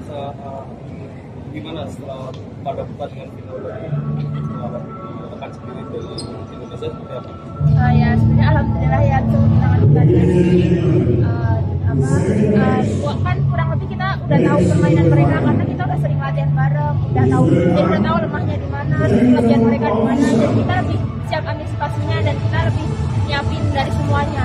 gimana setelah pada pertandingan final rekan sendiri dari Indonesia seperti apa? Ya sebenarnya alhamdulillah ya untuk menangani pertandingan ini kan kurang lebih kita udah tahu permainan mereka karena kita udah sering latihan bareng, udah tahu lemahnya di mana, kelebihan mereka di mana, jadi kita lebih siap antisipasinya dan kita lebih nyiapin dari semuanya.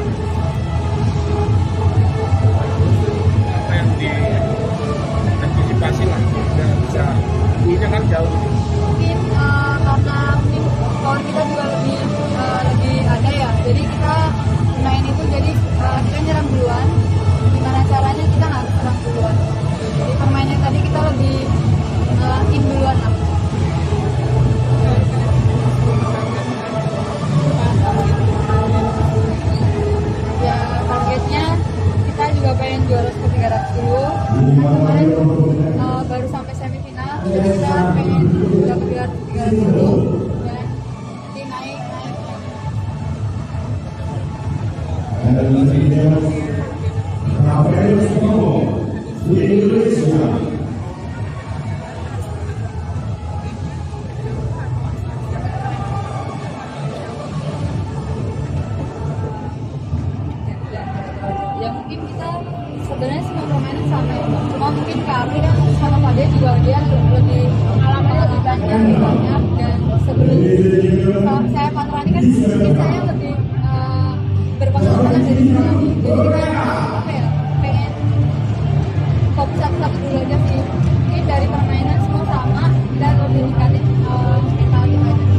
Apa yang diantisipasi lah biar bisa ini kan jauh mungkin karena mungkin power kita juga lebih ada ya, jadi kita main itu jadi kita nyerang duluan, gimana caranya kita nggak serang duluan, jadi permainan tadi kita lebih in duluan lah. Ya targetnya kita juga pengen juara ke 300 dulu, kan kemarin baru sampai semifinal, jadi kita pengen dapat 300 dulu dan nanti naik. Ya mungkin kita sebenarnya semua permainan sama ya, cuma mungkin Kak Apri kan sama Pak Dia juga dia lebih pengalaman lebih banyak dan sebelum saya Patrani kan mungkin saya lebih berpengalaman dari Patrani, jadi kita apa ya pengen fokus satu dulu aja sih, mungkin dari permainan semua sama dan lebih ningkatin mental kita aja.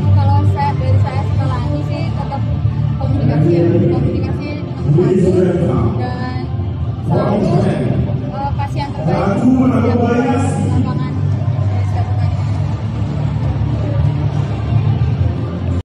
Komunikasi nomor satu,